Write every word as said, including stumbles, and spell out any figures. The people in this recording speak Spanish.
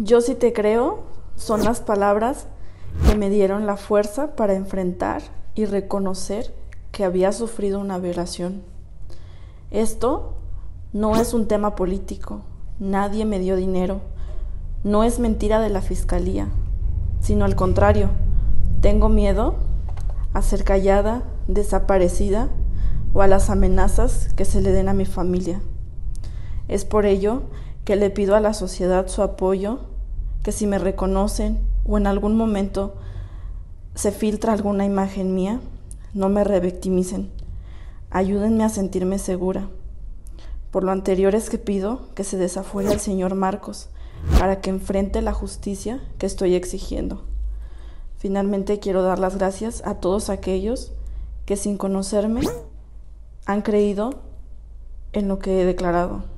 Yo sí te creo son las palabras que me dieron la fuerza para enfrentar y reconocer que había sufrido una violación. Esto no es un tema político, nadie me dio dinero, no es mentira de la fiscalía, sino al contrario, tengo miedo a ser callada, desaparecida o a las amenazas que se le den a mi familia. Es por ello que le pido a la sociedad su apoyo, que si me reconocen o en algún momento se filtra alguna imagen mía, no me revictimicen. Ayúdenme a sentirme segura. Por lo anterior es que pido que se desafuere al señor Marcos para que enfrente la justicia que estoy exigiendo. Finalmente quiero dar las gracias a todos aquellos que sin conocerme han creído en lo que he declarado.